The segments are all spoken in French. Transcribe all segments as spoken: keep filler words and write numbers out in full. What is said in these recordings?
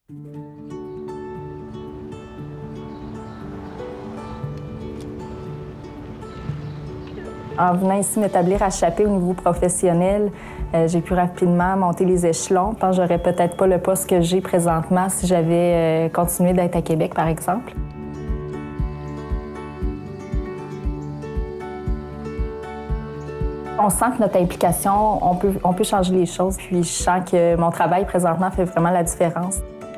En venant ici m'établir à Chappé au niveau professionnel, euh, j'ai pu rapidement monter les échelons. Je pense que j'aurais peut-être pas le poste que j'ai présentement si j'avais euh, continué d'être à Québec, par exemple. On sent que notre implication, on peut, on peut changer les choses. Puis je sens que mon travail présentement fait vraiment la différence.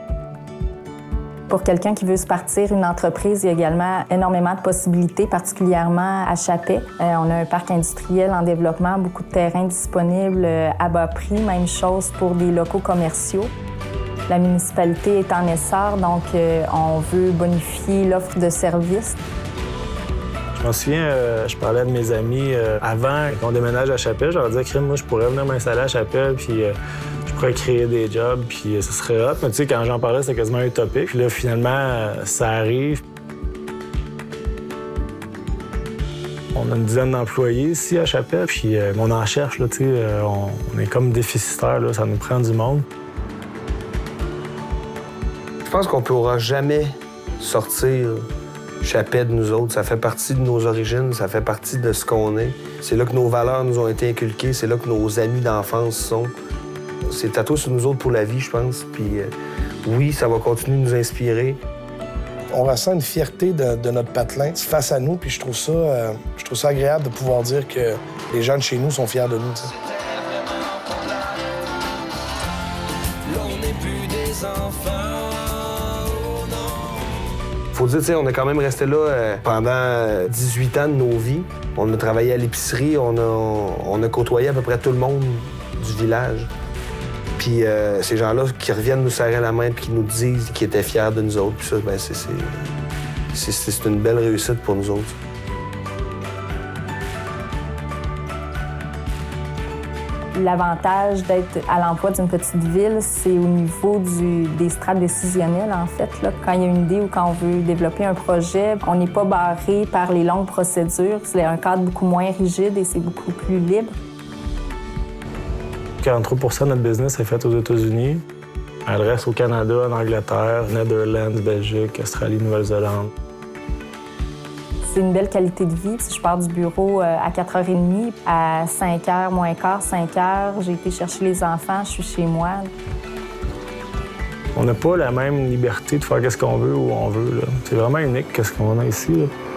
Pour quelqu'un qui veut se partir une entreprise, il y a également énormément de possibilités, particulièrement à Chappé. Euh, on a un parc industriel en développement, beaucoup de terrains disponibles à bas prix. Même chose pour des locaux commerciaux. La municipalité est en essor, donc euh, on veut bonifier l'offre de services. Je me souviens, euh, je parlais de mes amis euh, avant qu'on déménage à Chapelle. Je leur disais, crème, moi, je pourrais venir m'installer à Chapelle, puis euh, je pourrais créer des jobs, puis euh, ça serait hot. Mais tu sais, quand j'en parlais, c'était quasiment utopique. Puis là, finalement, euh, ça arrive. On a une dizaine d'employés ici à Chapelle, puis euh, on en cherche, là, tu sais. Euh, on, on est comme déficitaire, là, ça nous prend du monde. Je pense qu'on ne pourra jamais sortir Chappelle de nous autres. Ça fait partie de nos origines, ça fait partie de ce qu'on est. C'est là que nos valeurs nous ont été inculquées, c'est là que nos amis d'enfance sont. C'est tatoué sur nous autres pour la vie, je pense. Puis euh, oui, ça va continuer de nous inspirer. On ressent une fierté de, de notre patelin face à nous, puis je trouve ça, euh, je trouve ça agréable de pouvoir dire que les gens de chez nous sont fiers de nous. T'sais. Faut dire, tu sais, on est quand même resté là euh, pendant dix-huit ans de nos vies. On a travaillé à l'épicerie, on a, on a côtoyé à peu près tout le monde du village. Puis euh, ces gens-là qui reviennent nous serrer la main puis qui nous disent qu'ils étaient fiers de nous autres, puis ça, ben c'est, c'est, c'est, c'est une belle réussite pour nous autres. L'avantage d'être à l'emploi d'une petite ville, c'est au niveau du, des strates décisionnelles, en fait. Là. Quand il y a une idée ou quand on veut développer un projet, on n'est pas barré par les longues procédures. C'est un cadre beaucoup moins rigide et c'est beaucoup plus libre. quarante-trois pour cent de notre business est fait aux États-Unis. Elle reste au Canada, en Angleterre, Netherlands, Belgique, Australie, Nouvelle-Zélande. C'est une belle qualité de vie. Si je pars du bureau à quatre heures trente, à cinq heures moins quart, cinq heures, j'ai été chercher les enfants, je suis chez moi. On n'a pas la même liberté de faire ce qu'on veut où on veut. C'est vraiment unique ce qu'on a ici. Là.